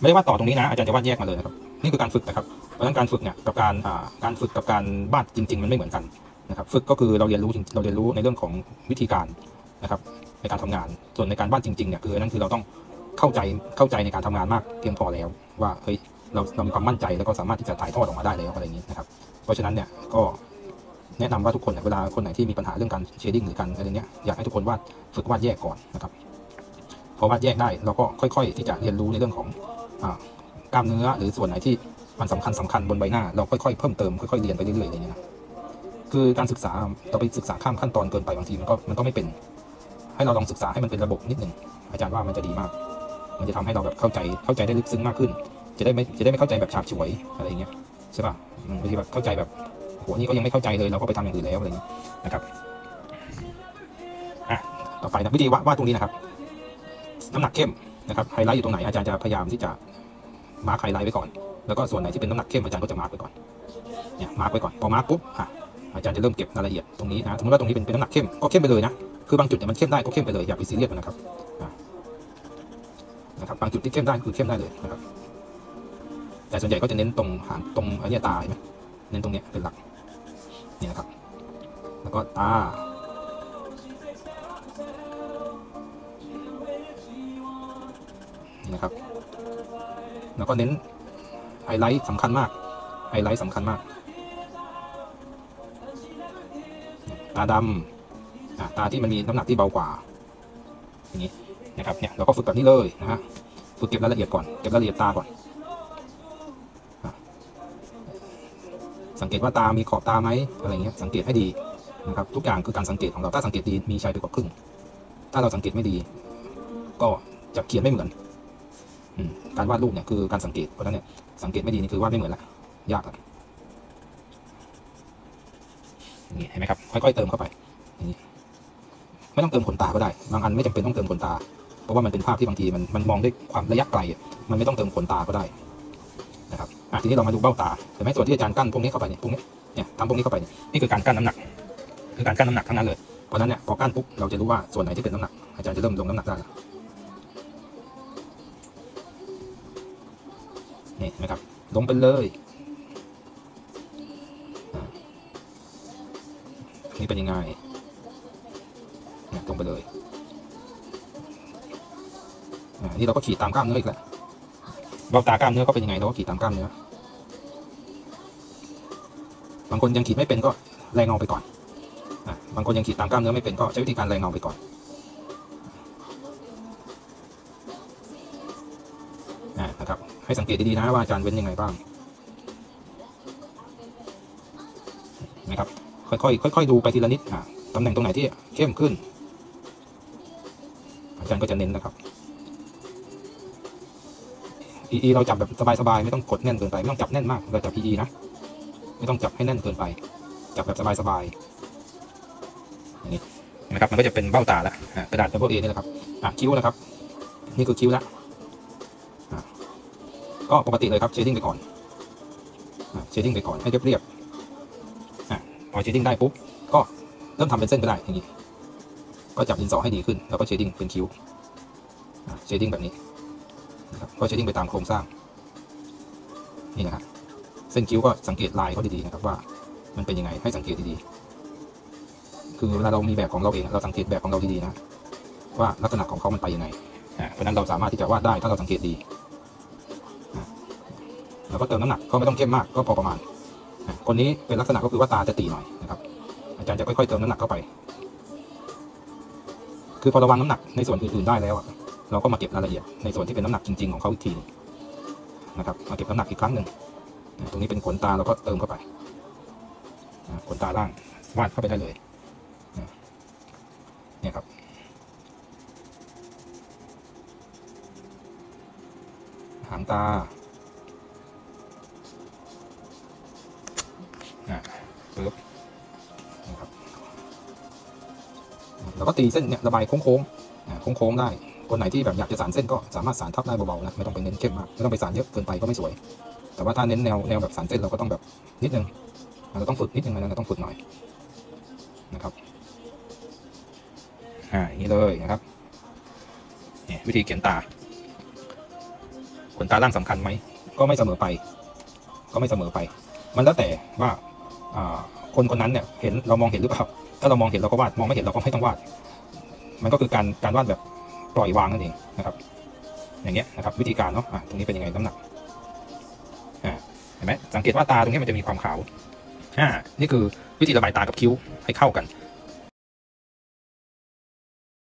ไม่ได้วาดต่อตรงนี้นะอาจารย์จะวาดแยกมาเลยนะครับนี่คือการฝึกนะครับเพราะฉะนั้นการฝึกเนี่ยกับการฝึกกับการวาดจริงๆมันไม่เหมือนกันนะครับฝึกก็คือเราเรียนรู้ในเรื่องของวิธีการนะครับในการทำงานส่วนในการวาดจริงๆเนี่ยคือนั่นคือเราต้องเข้าใจในการทำงานมากเพียงพอแล้วว่าเฮ้ยเรามีความมั่นใจแล้วก็สามารถที่จะถ่ายทอดออกมาได้แล้วอะไรอย่างนี้นะครับเพราะฉะนั้นเนี่ยก็แนะนำว่าทุกคนเวลาคนไหนที่มีปัญหาเรื่องการเชดดิ้งหรือการอะไรเงี้ยอยากให้ทุกคนฝึกวาดแยกก่อนนะครับพอวาดแยกได้เราก็ค่อยๆที่จะเรียนรู้ในเรื่องของกล้ามเนื้อหรือส่วนไหนที่มันสำคัญบนใบหน้าเราค่อยๆเพิ่มเติมค่อยๆเรียนไปเรื่อยๆอะไรเงี้ยคือการศึกษาเราไปศึกษาข้ามขั้นตอนเกินไปบางทีมันก็ไม่เป็นให้เราลองศึกษาให้มันเป็นระบบนิดหนึ่งอาจารย์ว่ามันจะดีมากมันจะทำให้เราแบบเข้าใจได้ลึกซึ้งมากขึ้นจะได้ไม่เข้าใจแบบฉาบฉวยอะไรเงี้ยใช่ป่ะบางทีแบบเข้าใจแบบโหนี่ก็ยังไม่เข้าใจเลยเราก็ไปทำอย่างอื่นแล้วอะไรเงี้ยนะครับต่อไปนะวิธีวาดตรงนี้นะครับน้ำหนักเข้มนะครับไฮไลท์อยู่ตรงไหนอาจารย์จะพยายามที่จะมาร์คไฮไลท์ไว้ก่อนแล้วก็ส่วนไหนที่เป็นน้ำหนักเข้มอาจารย์ก็จะมาร์คไว้ก่อนเนี่ยมาร์คไว้ก่อนพอมาร์คปุ๊บอาจารย์จะเริ่มเก็บรายละเอียดตรงนี้นะสมมติว่าตรงนี้เป็นน้ำหนักเข้มก็เข้มไปเลยนะคือบางจุดเนี่ยมันเข้มได้ก็เข้มไปเลยอย่าไปซีเรียสนะครับบางจุดที่เข้มได้คือเข้มได้เลยนะครับแต่ส่วนใหญ่ก็จะเน้นตรงหางตรงอันนี้ตาเห็นไหมเน้นตรงนี้เป็นหลักนี่นะครับแล้วก็ตานี่นะครับแล้วก็เน้นไฮไลท์สำคัญมากตาดำตาที่มันมีน้ำหนักที่เบากว่าอย่างนี้นะครับเนี่ยเราก็ฝึกแบบนี้เลยนะฮะฝึกเก็บรายละเอียดก่อนเก็บรายละเอียดตาก่อนสังเกตว่าตามีขอบตาไหมอะไรเงี้ยสังเกตให้ดีนะครับทุกอย่างคือการสังเกตของเราถ้าสังเกตดีมีชัยไปกว่าครึ่งถ้าเราสังเกตไม่ดีก็จะเขียนไม่เหมือนการวาดรูปเนี่ยคือการสังเกตเพราะฉะนั้นเนี่ยสังเกตไม่ดีนี่คือวาดไม่เหมือนละยากนี่เห็นไหมครับค่อยๆเติมเข้าไปนี่ไม่ต้องเติมขนตาก็ได้บางอันไม่จำเป็นต้องเติมขนตาเพราะว่ามันเป็นภาพที่บางทีมันมองด้วยความระยะไกลมันไม่ต้องเติมขนตาก็ได้นะครับทีนี้เรามาดูเบ้าตาเห็นไหมส่วนที่อาจารย์กั้นพวกนี้เข้าไปเนี่ยทำพวกนี้เข้าไปนี่คือการกั้นน้ำหนักคือการกั้นน้ำหนักทั้งนั้นเลยเพราะฉะนั้นเนี่ยพอกั้นปุ๊บเราจะรู้ว่าส่วนไหนที่เป็นน้ำหนักอาจารย์จะเริ่มลงน้ำหนักได้นี่นะครับลงไปเลยนี่เป็นยังไงตรงไปเลยนี่เราก็ขีดตามกล้ามเนื้ออีกแล้วเบ้าตากล้ามเนื้อก็เป็นยังไงเราก็ขีดตามกล้ามเนื้อบางคนยังขีดไม่เป็นก็แรงเงาไปก่อนบางคนยังขีดตามกล้ามเนื้อไม่เป็นก็ใช้วิธีการแรงเงาไปก่อนนะครับให้สังเกตดีๆนะว่าอาจารย์เว้นยังไงบ้างนะครับค่อยดูไปทีละนิดตำแหน่งตรงไหนที่เข้มขึ้นอาจารย์ก็จะเน้นนะครับPE เราจับแบบสบายๆไม่ต้องกดแน่นเกินไปไม่ต้องจับแน่นมากเราจับ PE นะไม่ต้องจับให้แน่นเกินไปจับแบบสบายๆอย่างนี้นะครับมันก็จะเป็นเบ้าตาแล้วกระดาษ Double A นี่แหละครับคิ้วนะครับนี่คือคิ้วแล้วก็ปกติเลยครับเชดดิ้งไปก่อนให้เรียบพอเชดดิ้งได้ปุ๊บก็เริ่มทำเป็นเส้นก็ได้อย่างนี้ก็จับดินสอให้ดีขึ้นแล้วก็เชดดิ้งเป็นคิ้วเชดดิ้งแบบนี้ก็เชดดิ้งไปตามโครงสร้างนี่นะครับเส้นคิ้วก็สังเกตลายเขาดีๆนะครับว่ามันเป็นยังไงให้สังเกตดีๆคือเวลาเรามีแบบของเราเองเราสังเกตแบบของเราดีๆนะว่าลักษณะของเขามันไปยังไงเพราะนั้นเราสามารถที่จะวาดได้ถ้าเราสังเกตดีเราก็เติมน้ำหนักก็ไม่ต้องเข้มมากก็พอประมาณคนนี้เป็นลักษณะก็คือว่าตาจะตีหน่อยนะครับอาจารย์จะค่อยๆเติมน้ำหนักเข้าไปคือพอระวังน้ำหนักในส่วนอื่นๆได้แล้วเราก็มาเก็บรายละเอียดในส่วนที่เป็นน้ำหนักจริงๆของเขาอีกทีนะครับมาเก็บน้ำหนักอีกครั้งหนึ่งตรงนี้เป็นขนตาเราก็เติมเข้าไปขนตาล่างวาดเข้าไปได้เลยเนี่ยครับหางตาปึ๊บนะครับเราก็ตีเส้นเนี่ยระบายโค้งได้คนไหนที่แบบอยากจะสานเส้นก็สามารถสานทับได้เบาๆนะไม่ต้องไปเน้นเข้มมากไม่ต้องไปสานเยอะเกินไปก็ไม่สวยแต่ว่าถ้าเน้นแนวแบบสานเส้นเราก็ต้องแบบนิดนึงเราต้องฝึกนิดนึงนะเราต้องฝึกหน่อยนะครับอย่างนี้เลยนะครับนี่วิธีเขียนตาขนตาล่างสำคัญไหมก็ไม่เสมอไปมันแล้วแต่ว่าคนคนนั้นเนี่ยเห็นเรามองเห็นหรือเปล่าถ้าเรามองเห็นเราก็วาดมองไม่เห็นเราก็ไม่ต้องวาดมันก็คือการวาดแบบปล่อยวางนั่นเองนะครับอย่างเงี้ยนะครับวิธีการเนาะตรงนี้เป็นยังไงน้ำหนักเห็นไหมสังเกตว่าตาตรงนี้มันจะมีความขาวนี่คือวิธีระบายตากับคิ้วให้เข้ากัน